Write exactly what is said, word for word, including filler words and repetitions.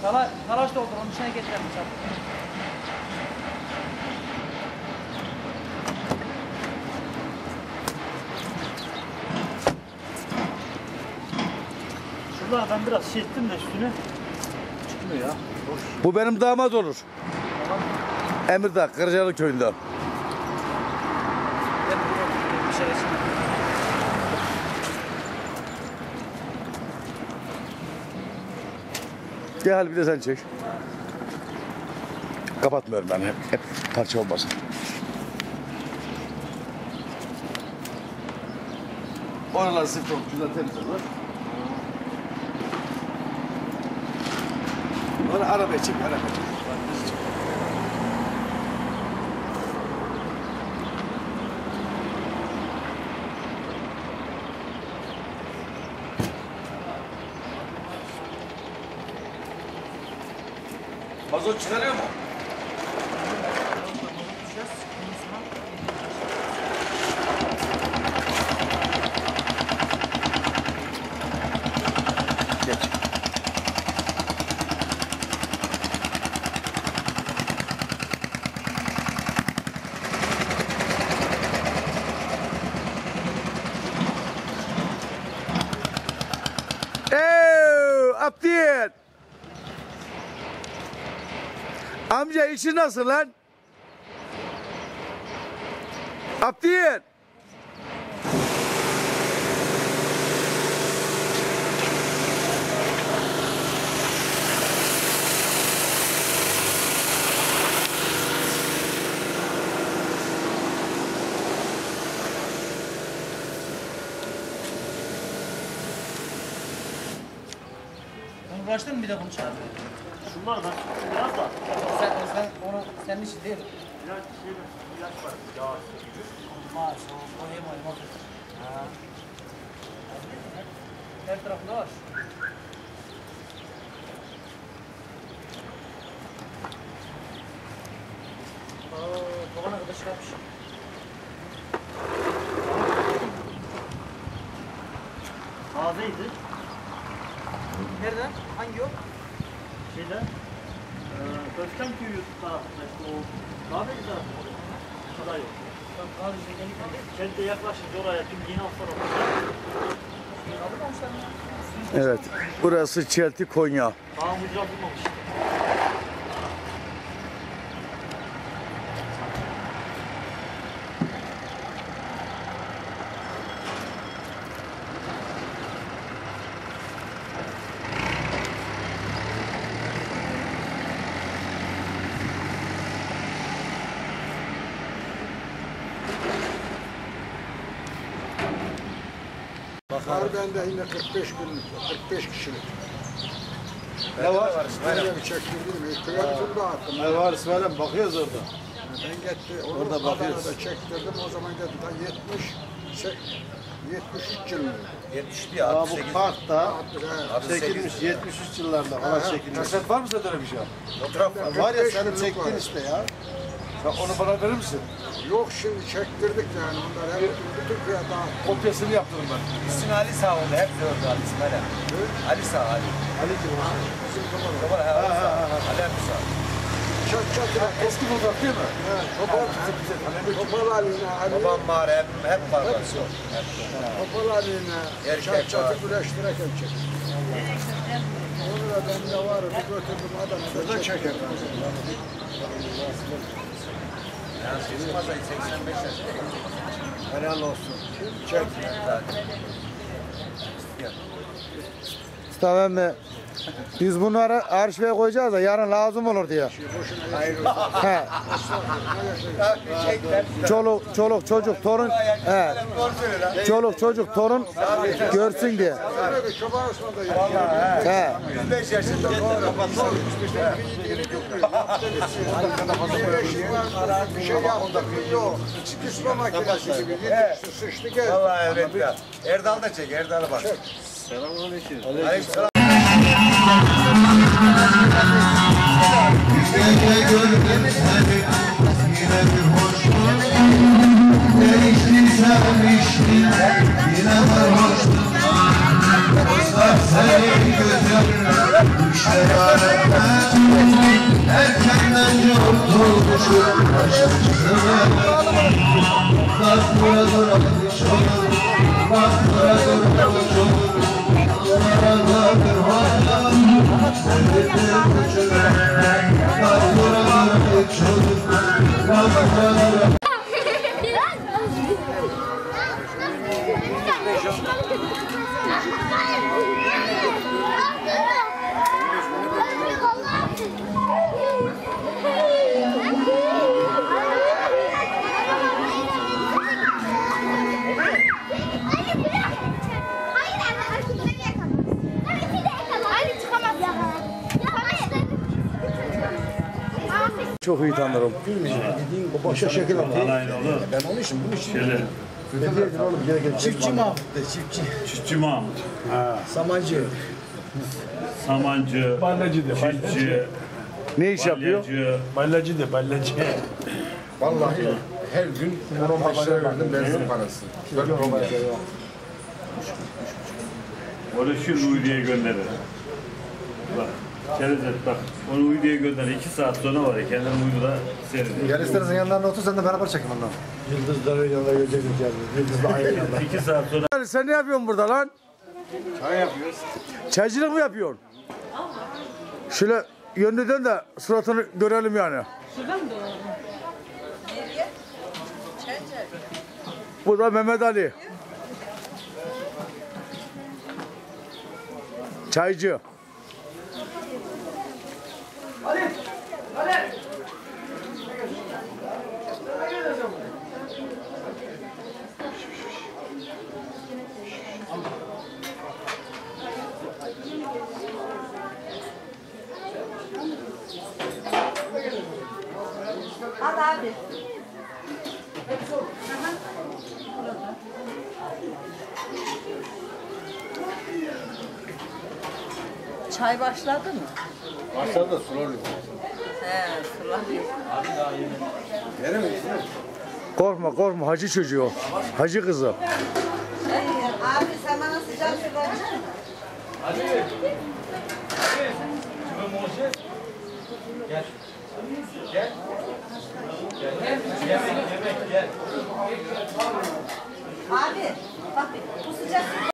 Tala, talaş doldur, onun içine getirelim çabuk. Şurada ben biraz şey ettim de üstüne çıkmıyor ya. Boş. Bu benim damat olur. Tamam. Emirdağ, Kırcalı köyünde. Ben bir şey resim. Gel bir de sen çek. Kapatmıyorum ben hep, hep parça olmasın. Oralar sıfır çok güzel temiz olur. Onu arabaya çek, arabaya çek. Mazot çıkarıyor mu? Geç. Eee, Abdiyet. Amca işi nasıl lan? Abdiyet. Onu uğraştın mı bir de bunu çağır? Şunlar da biraz da. Sen, sen onu senin işin değil. Biraz şey ilaç var. Yağ gibi. Olmaz, o koyayım olmaz. Ha. Her tarafında var. Oo, babana kadar çıkarmış. Tazeydi. Nerede? Hangi yol? Şeyde. Eee Özkan köyü tarafında işte o. Daha ne güzel. O kadar yok. Tam kahve işte gelip Kente yaklaşınca oraya tüm yeni haftalar alamamışlar mı? Evet, burası Çelti, Konya. daha mucra bulmamış. Var bende yine kırk beş günlük, kırk beş kişilik. Ne var? Böyle bir çektirdim, televizyonu da attım. Ne var İsmail'im? Bakıyoruz orada. Ben gitti, onu Orada bakıyoruz. Adana'da çektirdim, o zaman geldi ta yetmiş, yetmiş üç yıl. yetmiş bir, Aa, altmış bu sekiz. parkta altmış çekilmiş sekiz. yetmiş üç yıllarda falan Ha, çekilmiş. Kaset var mı sende öyle bir şey? Fotoğraf var. Var ya kırk beş senin yıllık çektin var. işte ya. Sen onu bana verir misin? Yok şimdi çektirdik yani, onlar hep bütün köye dağıttık. Kopyasını yaptırdım ben. İsmi Ali Sağ oldu. Hep gördü Ali İsmail abi. Ali Sağ Ali. Ali kim o? Bizim kafalar. Baba ha, Ali Sağ. Ali abi Sağ. Çat çat çat. Eski fotoğraf değil mi? Topal, topal haline, Ali, Babam var hep, hep var. var. topal haline, Erkek çat çatı var. güreştirirken çektim. Onu da bende var, bir götürdüm Adana'da çeker. Yani çıkmaz ayı seksen beş yaş. Helal olsun. Çek. Tamam mı? Biz bunları arşive koyacağız da yarın lazım olur diye. He. Çoluk, çoluk, çocuk, torun. He. Çoluk, çocuk, torun görsün diye. Çoban Osman'da yaşıyor. He. yüz beş yaşında. Bir şey yaptık yok. Küsme makinesi gibi. Yedi sıçtı geldi. Vallahi evet ya. Erdal da çek, Erdal'a bak. Selamünaleyküm. Aleykümselam. Yine gördüm seni, yine bir hoş değişti sevmiştin, yine var hoşluklar. Uzak seni götürür Düşleri aramaz Erkenden yorulmuşum Başımızı Bak burada hiç olur Bak burada hiç olur Burada bir hayal Sevdiğim gücüme Bak burada hiç olur Bak burada Çok iyi tanırım. Bu başka şekil ama. Alaylı olur. Ben onun için bunu şimdi. Şöyle. Ne diyordun oğlum? Gene gel. Çiftçi Mahmut de çiftçi. Çiftçi Mahmut. Samancı. Samancı. Ballacı de, Çiftçi. Ne iş yapıyor? Balyacı. Ballacı de, ballacı. Vallahi her gün on on beş lira verdim benzin parası. Dört bin lira. Onu şu Uydu'ya gönderir. Bak. Çerez et bak. Onu Uydu'ya gönderir. İki saat sonra var ya. Kendini Uydu'da seyrediyor. Gel istersen yanlarına otur sen de beraber çekin ondan. Yıldızların yanına görecektik yani. Yıldızla aynı yanına. İki saat sonra. Sen ne yapıyorsun burada lan? Çay yapıyoruz. Çaycılık mı yapıyorsun? Şöyle yönünü dön de suratını görelim yani. Bu da Mehmet Ali. Çaycı. Al abi. Çay başladı mı? Başlar da sular yok. He, sulanıyor. Yere mi? Korkma korkma hacı çocuğu. Hacı kızı. Abi sen bana sıcak su vereceksin mi? Gel. Gel. Gel. Yemek yemek gel. Abi bak